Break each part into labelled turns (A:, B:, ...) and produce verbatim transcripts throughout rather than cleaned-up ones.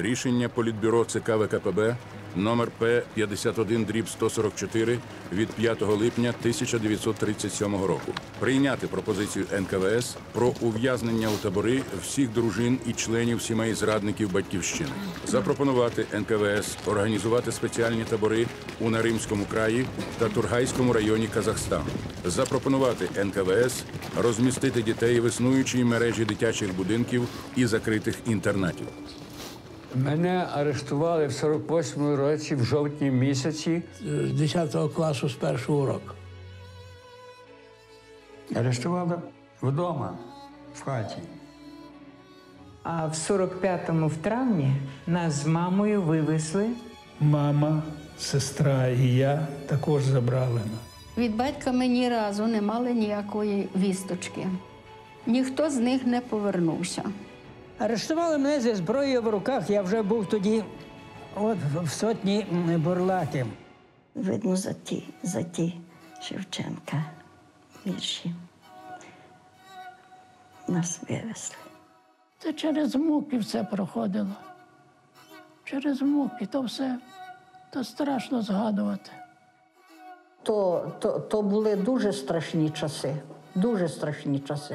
A: Рішення Політбюро ЦК ВКПБ номер П п'ятдесят один дріб сто сорок чотири від п'ятого липня тисяча дев'ятсот тридцять сьомого року. Прийняти пропозицію ен ка ве ес про ув'язнення у табори всіх дружин і членів сімей зрадників Батьківщини. Запропонувати ен ка ве ес організувати спеціальні табори у Наримському краї та Тургайському районі Казахстану. Запропонувати ен ка ве ес розмістити дітей в існуючій мережі дитячих будинків і закритих інтернатів.
B: Мене арештували в сорок восьмому році, в жовтні місяці.
C: З десятого класу, з першого року.
B: Арештували вдома, в хаті.
D: А в сорок п'ятому в травні нас з мамою вивезли.
C: Мама, сестра і я також забрали нас.
E: Від батька ми ні разу не мали ніякої вісточки. Ніхто з них не повернувся.
F: Арештували мене зі зброєю в руках, я вже був тоді от, в сотні бурлаків.
G: Видно, за ті, за ті Шевченка вірші нас вивезли.
H: Це через муки все проходило. Через муки, то все, то страшно згадувати.
G: То, то, то були дуже страшні часи, дуже страшні часи.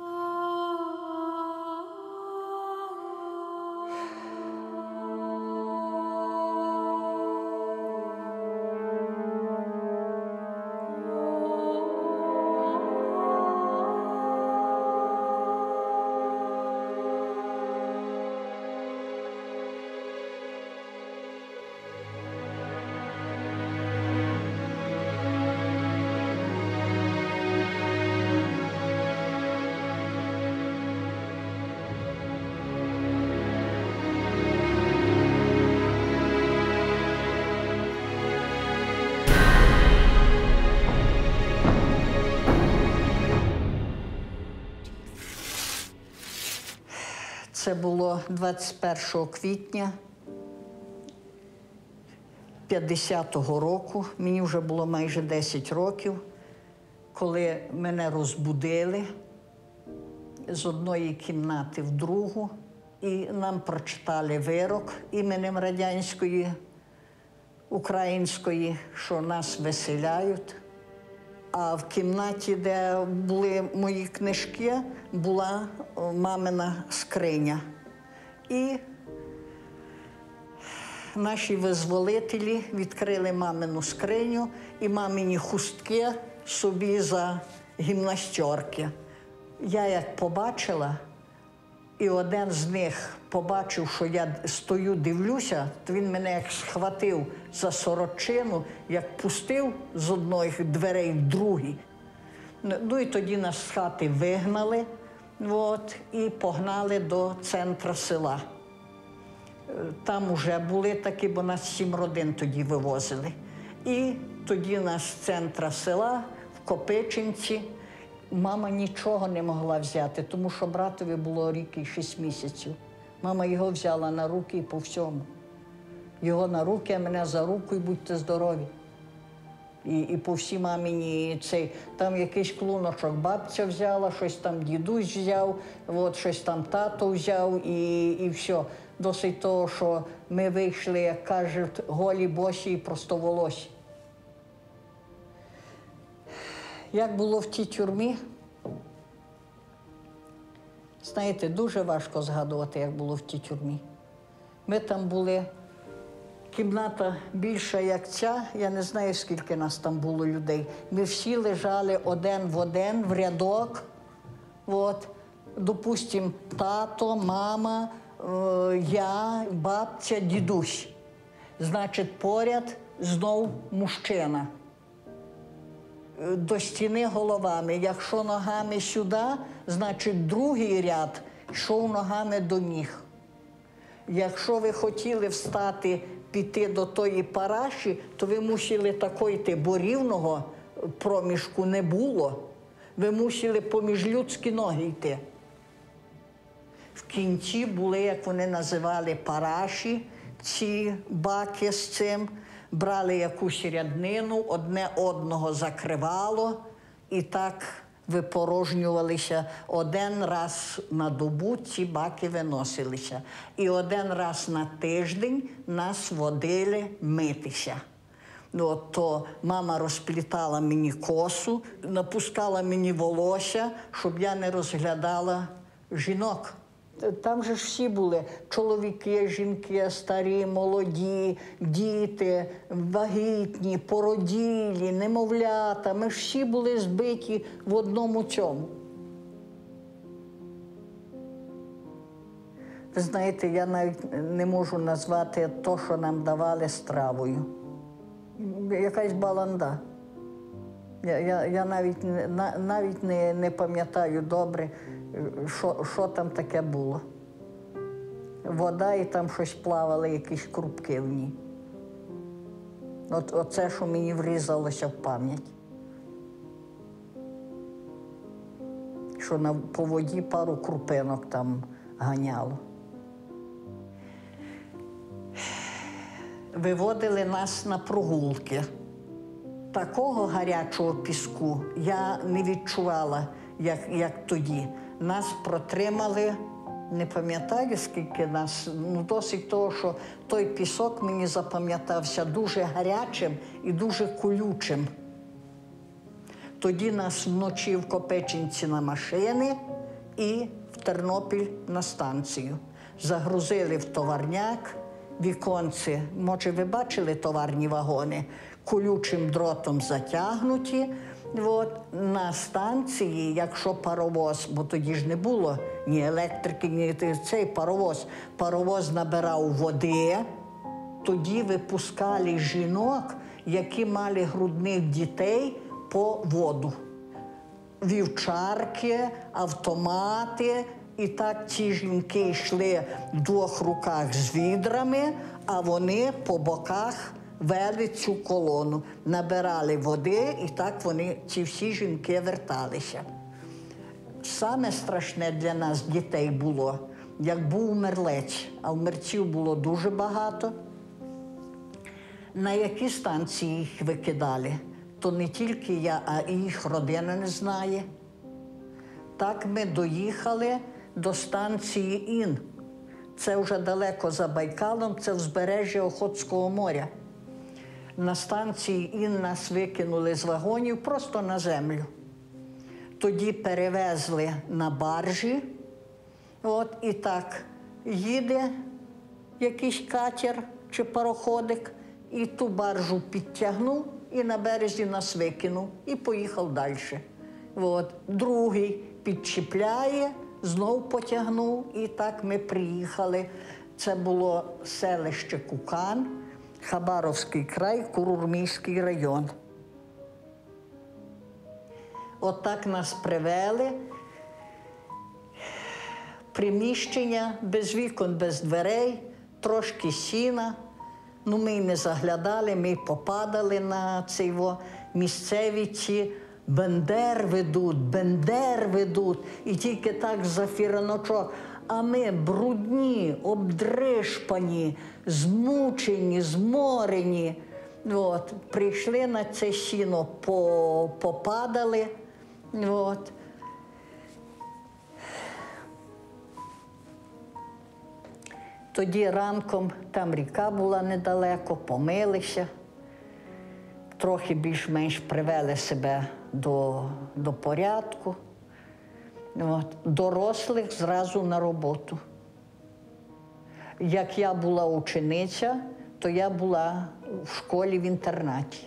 G: Це було двадцять першого квітня п'ятдесятого року. Мені вже було майже десять років, коли мене розбудили з одної кімнати в другу, і нам прочитали вирок іменем радянської, української, що нас виселяють. А в кімнаті, де були мої книжки, була мамина скриня. І наші визволителі відкрили мамину скриню і мамині хустки собі за гімнастерки. Я як побачила, і один з них побачив, що я стою, дивлюся, то він мене як схватив за сорочину, як пустив з одної дверей в другій. Ну і тоді нас з хати вигнали, от, і погнали до центру села. Там вже були такі, бо нас сім родин тоді вивозили. І тоді нас з центра села, в Копичинці, мама нічого не могла взяти, тому що братові було рік і шість місяців. Мама його взяла на руки і по всьому. Його на руки, а мене за руку, і будьте здорові. І, і по всій мамині цей, там якийсь клуночок бабця взяла, щось там дідусь взяв, от, щось там тато взяв і, і все. Досить того, що ми вийшли, як кажуть, голі, босі і простоволосі. Як було в тій тюрмі, знаєте, дуже важко згадувати, як було в тій тюрмі. Ми там були, кімната більша, як ця, я не знаю, скільки нас там було людей. Ми всі лежали один в один, в рядок. От, допустим, тато, мама, е, я, бабця, дідусь. Значить, поряд знов мужчина. До стіни головами. Якщо ногами сюди, значить другий ряд йшов ногами до ніг. Якщо ви хотіли встати, піти до тої параші, то ви мусили такої йти, бо рівного проміжку не було. Ви мусили поміж людські ноги йти. В кінці були, як вони називали, параші, ці баки з цим. Брали якусь ряднину, одне одного закривало, і так випорожнювалися. Один раз на добу ці баки виносилися. І один раз на тиждень нас водили митися. Ну, то мама розплітала мені косу, напускала мені волосся, щоб я не розглядала жінок. Там же ж всі були чоловіки, жінки, старі, молоді, діти, вагітні, породілі, немовлята. Ми ж всі були збиті в одному цьому. Ви знаєте, я навіть не можу назвати те, що нам давали стравою. Якась баланда. Я, я, я навіть, на, навіть не, не пам'ятаю добре, що, що там таке було. Вода і там щось плавали, якісь крупки в ній. От, оце, що мені врізалося в пам'ять. Що на, по воді пару крупинок там ганяло. Виводили нас на прогулки. Такого гарячого піску я не відчувала, як, як тоді. Нас протримали, не пам'ятаю, скільки нас, ну досить того, що той пісок мені запам'ятався дуже гарячим і дуже колючим. Тоді нас вночі в Копечинці на машини і в Тернопіль на станцію. Загрузили в товарняк, віконці, може ви бачили товарні вагони, колючим дротом затягнуті. От, на станції, якщо паровоз, бо тоді ж не було ні електрики, ні цей паровоз, паровоз набирав води, тоді випускали жінок, які мали грудних дітей, по воду. Вівчарки, автомати, і так ці жінки йшли в двох руках з відрами, а вони по боках вели цю колону, набирали води, і так вони, ці всі жінки, верталися. Саме страшне для нас, дітей, було, як був мерлець, а вмерців було дуже багато. На які станції їх викидали, то не тільки я, а і їх родина не знає. Так ми доїхали до станції Ін. Це вже далеко за Байкалом, це узбережжя Охотського моря. На станції Ін нас викинули з вагонів просто на землю. Тоді перевезли на баржі, от, і так їде якийсь катер чи пароходик, і ту баржу підтягнув, і на березі нас викинув, і поїхав далі. От. Другий підчіпляє, знов потягнув, і так ми приїхали. Це було селище Кукан, Хабаровський край, Курурмійський район. Отак нас привели. Приміщення без вікон, без дверей, трошки сіна. Ну, ми й не заглядали, ми й попадали на цей во місцеві ці бендер ведуть, бендер ведуть. І тільки так за фіраночок. А ми брудні, обдришпані, змучені, зморені. От. Прийшли на це сіно, по, попадали. От. Тоді ранком, там ріка була недалеко, помилися, трохи більш-менш привели себе до, до порядку. От. Дорослих зразу на роботу. Як я була учениця, то я була в школі в інтернаті.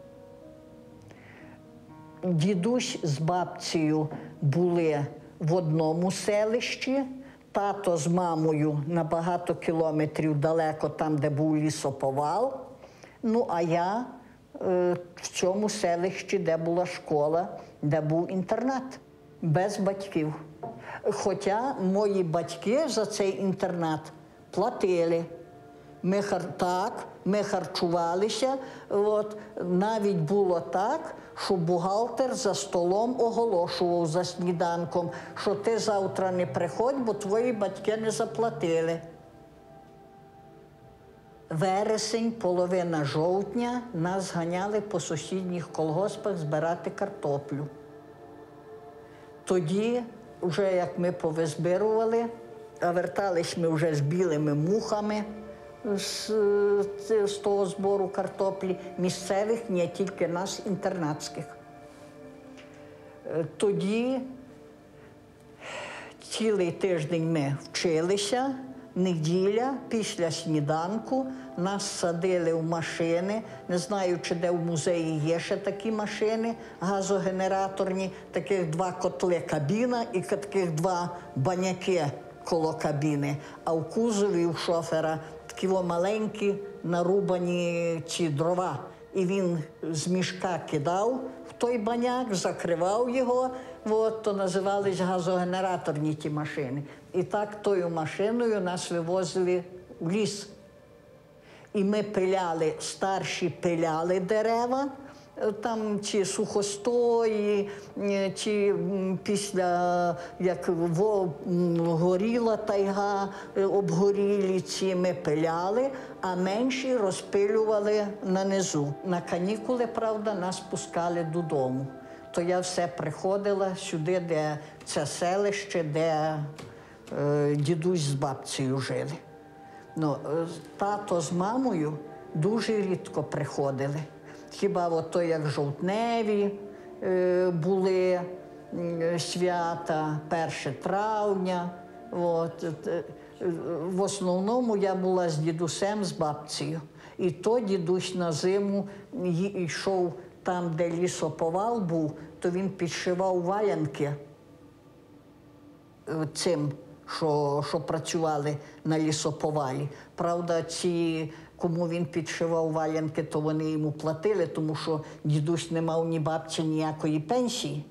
G: Дідусь з бабцею були в одному селищі, тато з мамою на багато кілометрів далеко, там, де був лісоповал. Ну, а я е, в цьому селищі, де була школа, де був інтернат, без батьків. Хоча мої батьки за цей інтернат платили. Ми, хар... так, ми харчувалися. От. Навіть було так, що бухгалтер за столом оголошував за сніданком, що ти завтра не приходь, бо твої батьки не заплатили. Вересень, половина жовтня нас ганяли по сусідніх колгоспах збирати картоплю. тоді, вже як ми повизбирували, а вертались ми вже з білими мухами з, з того збору картоплі, місцевих, не тільки нас, інтернатських. Тоді цілий тиждень ми вчилися, неділя, після сніданку нас садили в машини. Не знаю, чи де в музеї є ще такі машини газогенераторні, таких два котли кабіна і таких два баняки коло кабіни. А в кузові у шофера такі маленькі нарубані ці дрова. І він з мішка кидав в той баняк, закривав його, от, то називались газогенераторні ті машини. І так тою машиною нас вивозили в ліс. І ми пиляли, старші пиляли дерева, там чи сухостої, чи після, як горіла тайга, обгорілі ці ми пиляли, а менші розпилювали нанизу. На канікули, правда, нас пускали додому. То я все приходила сюди, де це селище, де е, дідусь з бабцею жили. Ну, тато з мамою дуже рідко приходили. Хіба от то, як жовтневі е, були е, свята, перше травня. От. Е, в основному я була з дідусем, з бабцею. І то дідусь на зиму йшов там, де лісоповал був, то він підшивав валянки цим, що, що працювали на лісоповалі. Правда, ці, кому він підшивав валянки, то вони йому платили, тому що дідусь не мав ні бабці, ніякої пенсії.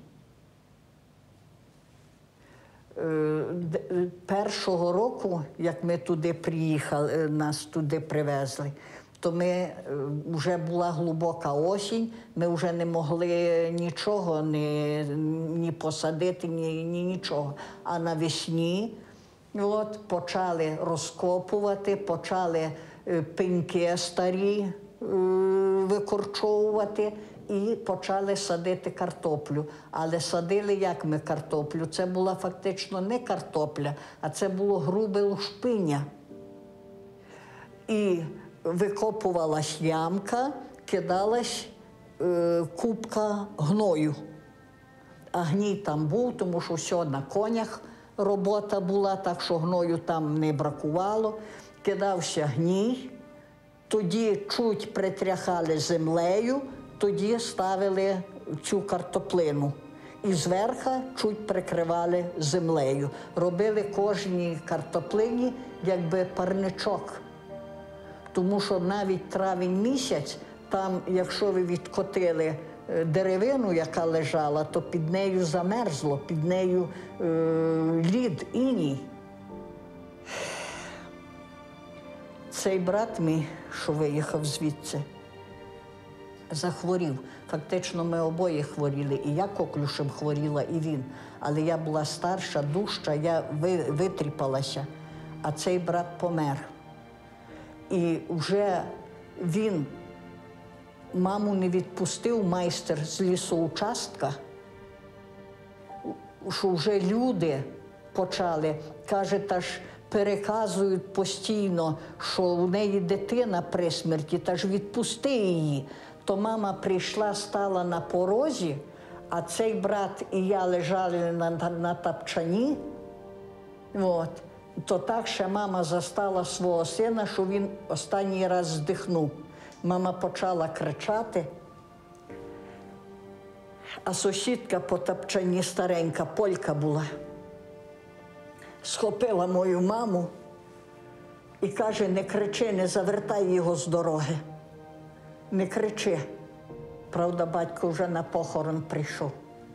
G: Першого року, як ми туди приїхали, нас туди привезли, то ми, вже була глибока осінь, ми вже не могли нічого ні, ні посадити, ні, ні нічого. А навесні от, почали розкопувати, почали пеньки старі викорчовувати і почали садити картоплю. Але садили як ми картоплю? Це була фактично не картопля, а це було грубе лушпиння. І викопувалась ямка, кидалась е, купка гною. А гній там був, тому що все на конях робота була, так що гною там не бракувало. Кидався гній, тоді чуть притряхали землею, тоді ставили цю картоплину. І зверху чуть прикривали землею. Робили кожній картоплині якби парничок. Тому що навіть травень місяць, там, якщо ви відкотили деревину, яка лежала, то під нею замерзло, під нею е, лід, іній. Цей брат мій, що виїхав звідси, захворів. Фактично ми обоє хворіли. І я коклюшем хворіла, і він. Але я була старша, дужча, я витріпалася, а цей брат помер. І вже він маму не відпустив, майстер з лісоучастка, що вже люди почали, каже, та ж переказують постійно, що у неї дитина при смерті, та ж відпусти її. То мама прийшла, стала на порозі, а цей брат і я лежали на, на, на тапчані. От. То так ще мама застала свого сина, що він останній раз здихнув. Мама почала кричати, а сусідка по тапчані старенька, полька була, схопила мою маму і каже, не кричи, не завертай його з дороги, не кричи. Правда, батько вже на похорон прийшов.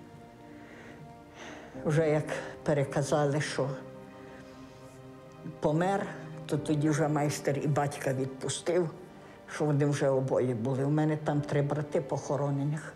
G: Вже як переказали, що помер, то тоді вже майстер і батька відпустив, що вони вже обоє були. У мене там три брати похоронених.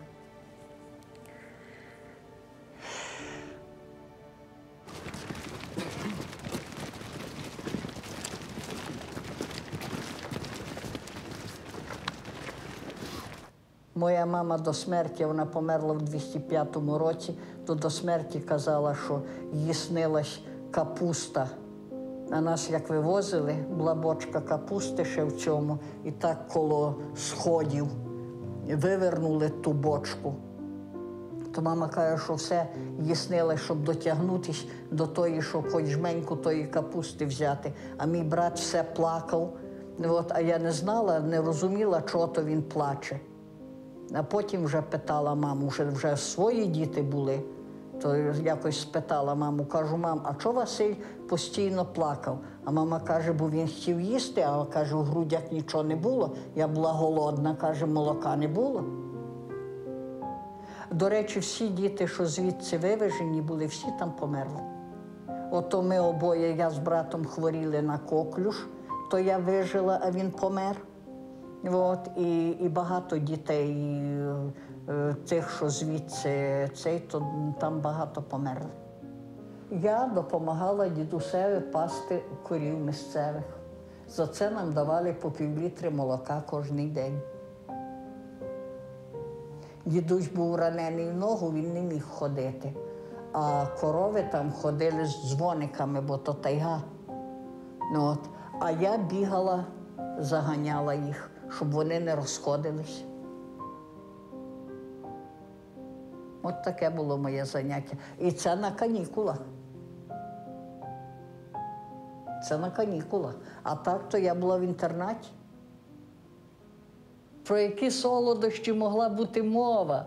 G: Моя мама до смерті, вона померла в двісті п'ятому році, то до смерті казала, що їй снилась капуста. На нас, як вивозили, була бочка капусти ще в цьому, і так коло сходів вивернули ту бочку. То мама каже, що все їй снилось, щоб дотягнутися до тої, щоб хоч жменьку тої капусти взяти. А мій брат все плакав, от, а я не знала, не розуміла, чого то він плаче. А потім вже питала маму, вже, вже свої діти були, то якось спитала маму, кажу, мам, а чого Василь постійно плакав? А мама каже, бо він хотів їсти, а каже, в грудях нічого не було. Я була голодна, каже, молока не було. До речі, всі діти, що звідси вивезені були, всі там померли. Ото ми обоє, я з братом хворіли на коклюш, то я вижила, а він помер. От, і, і багато дітей, е, тих, що звідси, цей, то там багато померли. Я допомагала дідусеві пасти корів місцевих. За це нам давали по півлітри молока кожен день. Дідусь був ранений в ногу, він не міг ходити. А корови там ходили з дзвониками, бо то тайга. Ну, от. А я бігала, заганяла їх, щоб вони не розходились. От таке було моє заняття. І це на канікулах. Це на канікулах. А так то я була в інтернаті. Про які солодощі могла бути мова?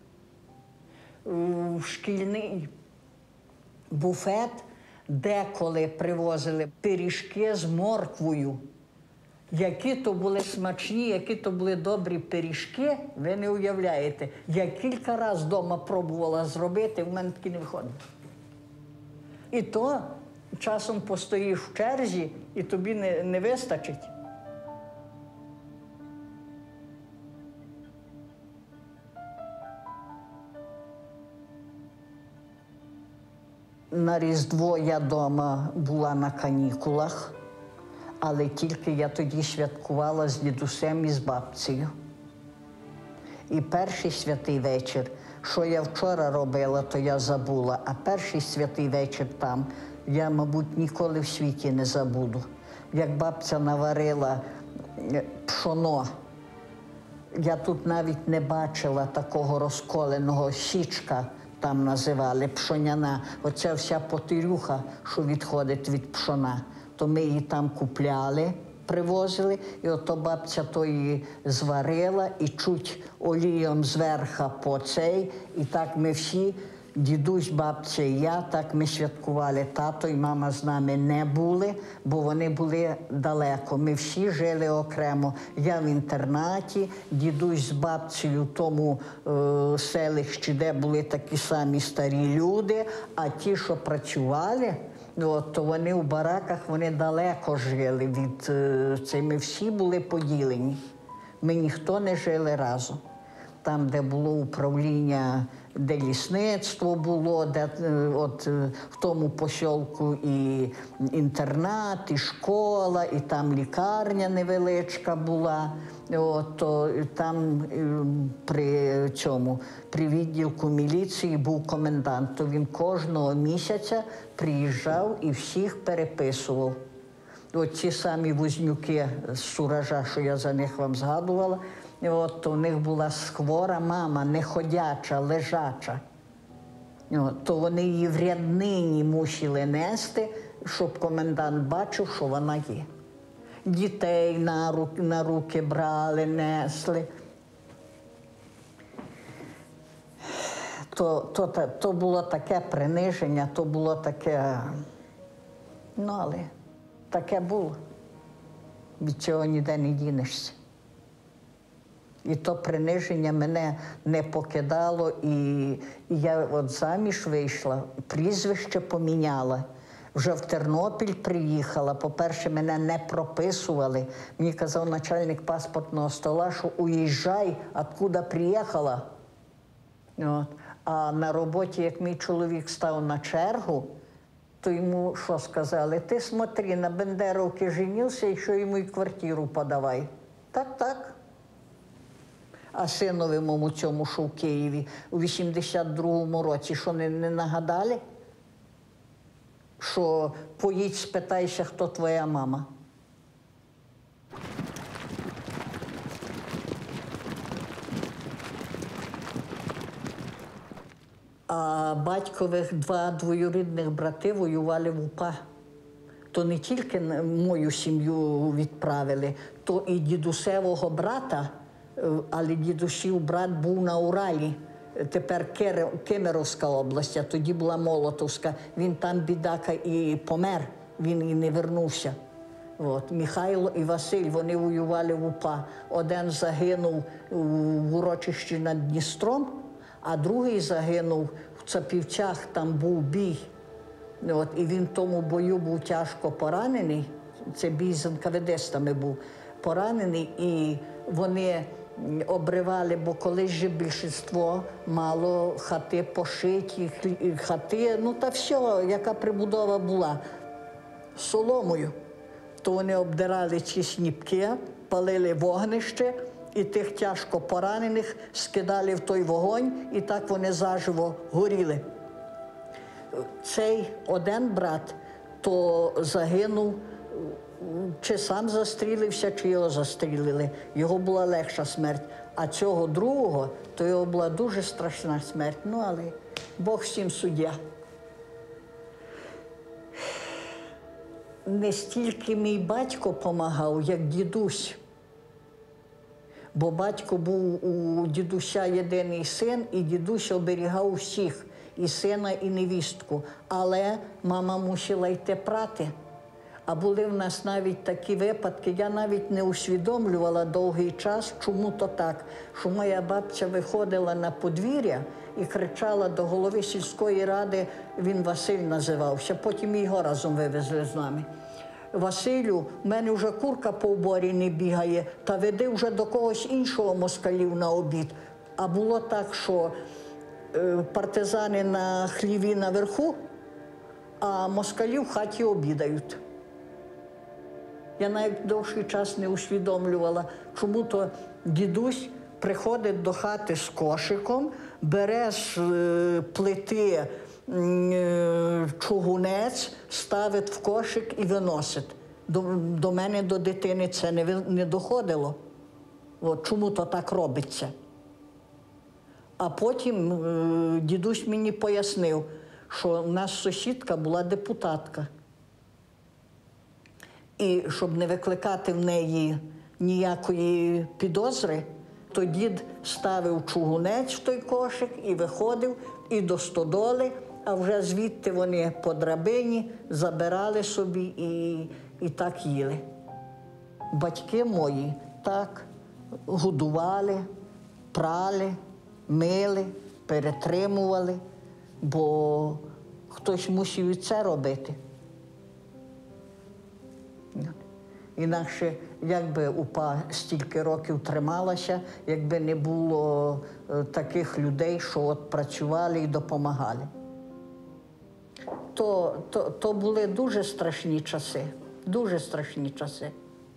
G: В шкільний буфет деколи привозили пиріжки з морквою. Які то були смачні, які то були добрі пиріжки, ви не уявляєте. Я кілька разів вдома пробувала зробити, в мене таки не виходить. І то часом постоїш в черзі, і тобі не, не вистачить. На Різдво я вдома була на канікулах, але тільки я тоді святкувала з дідусем і з бабцею. І перший святий вечір, що я вчора робила, то я забула, а перший святий вечір там я, мабуть, ніколи в світі не забуду. Як бабця наварила пшоно, я тут навіть не бачила такого розколеного, січка там називали, пшоняна. Оця вся потирюха, що відходить від пшона. То ми її там купляли, привозили, і ото бабця то її зварила і чуть олієм зверха по цей. І так ми всі, дідусь, бабця і я, так ми святкували. Тато і мама з нами не були, бо вони були далеко. Ми всі жили окремо. Я в інтернаті, дідусь з бабцею в тому е, селищі, де були такі самі старі люди, а ті, що працювали, ну, то вони в бараках, вони далеко жили від е, цей. Ми всі були поділені. Ми ніхто не жили разом. Там, де було управління, де лісництво було, де от в тому посілку і інтернат, і школа, і там лікарня невеличка була. От, то там при цьому, при відділку міліції був комендант. То він кожного місяця приїжджав і всіх переписував. От ці самі Вознюки з Суража, що я за них вам згадувала, от, у них була хвора мама, неходяча, лежача. От, то вони її в ряднині мусили нести, щоб комендант бачив, що вона є. Дітей на руки, на руки брали, несли. То, то, то, то було таке приниження, то було таке, ну, але таке було. Від цього ніде не дінешся. І то приниження мене не покидало, і, і я от заміж вийшла, прізвище поміняла. Вже в Тернопіль приїхала, по-перше, мене не прописували. Мені казав начальник паспортного стола, що уїжджай, откуда приїхала. От. А на роботі, як мій чоловік став на чергу, то йому що сказали? Ти смотри, на Бендеровки женився, і що йому і квартиру подавай. Так, так. А синовому цьому, що в Києві, у вісімдесят другому році, що не, не нагадали? Що поїдь, спитайся, хто твоя мама. А батькових два двоюрідних брати воювали в УПА. То не тільки мою сім'ю відправили, то і дідусевого брата, але дідусів брат був на Уралі. Тепер Кемеровська область, а тоді була Молотовська. Він там, бідака, і помер, він і не вернувся. От. Михайло і Василь, вони воювали в УПА. Один загинув в урочищі над Дністром, а другий загинув в Цапівцях, там був бій. От, і він в тому бою був тяжко поранений, це бій з енкаведистами був поранений, і вони обривали, бо колись же більшіство мало хати пошиті, хати, ну та все, яка прибудова була, соломою. То вони обдирали ці сніпки, палили вогнище, і тих тяжко поранених скидали в той вогонь, і так вони заживо горіли. Цей один брат, то загинув, чи сам застрілився, чи його застрілили. Його була легша смерть. А цього другого, то його була дуже страшна смерть. Ну, але Бог всім суддя. Не стільки мій батько помагав, як дідусь. Бо батько був у дідуся єдиний син, і дідусь оберігав всіх. І сина, і невістку. Але мама мусила йти прати. А були в нас навіть такі випадки, я навіть не усвідомлювала довгий час, чому то так, що моя бабця виходила на подвір'я і кричала до голови сільської ради, він Василь називався, потім його разом вивезли з нами. Василю, в мене вже курка по оборі не бігає, та веди вже до когось іншого москалів на обід. А було так, що партизани на хліві наверху, а москалі в хаті обідають. Я навіть довший час не усвідомлювала, чому то дідусь приходить до хати з кошиком, бере з плити чугунець, ставить в кошик і виносить. До, до мене, до дитини, це не, не доходило. От, чому то так робиться? А потім е, дідусь мені пояснив, що в нас сусідка була депутатка. І щоб не викликати в неї ніякої підозри, то дід ставив чугунець в той кошик і виходив і до стодоли, а вже звідти вони по драбині забирали собі і, і так їли. Батьки мої так годували, прали, мили, перетримували, бо хтось мусив і це робити. Інакше, якби УПА стільки років трималася, якби не було таких людей, що от працювали і допомагали. То, то, то були дуже страшні часи, дуже страшні часи.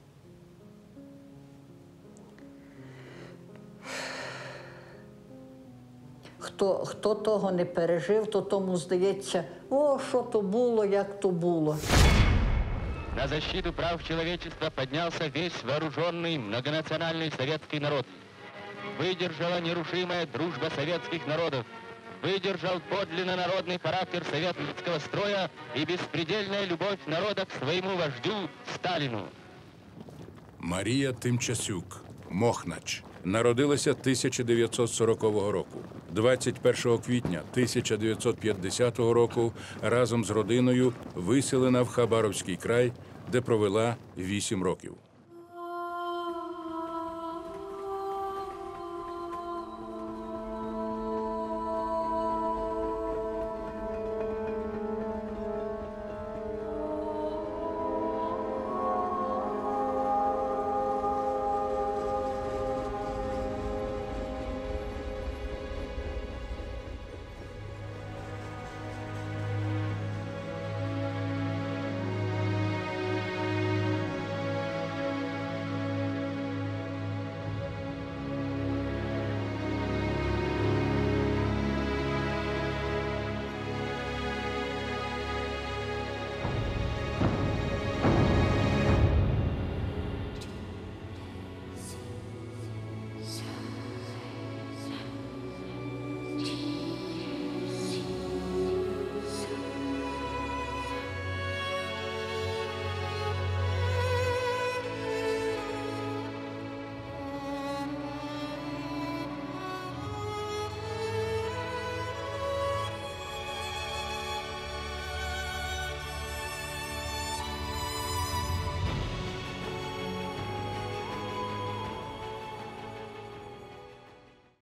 G: Хто, хто того не пережив, то тому здається, о, що то було, як то було.
I: На защиту прав человечества поднялся весь вооруженный многонациональный советский народ. Выдержала нерушимая дружба советских народов, выдержал подлинно народный характер советского строя и беспредельная любовь народа к своему вождю Сталину.
A: Марія Тимчасюк, Мохнач, народилася тисяча дев'ятсот сорокового року. двадцять першого квітня тисяча дев'ятсот п'ятдесятого року разом з родиною виселена в Хабаровський край, де провела вісім років.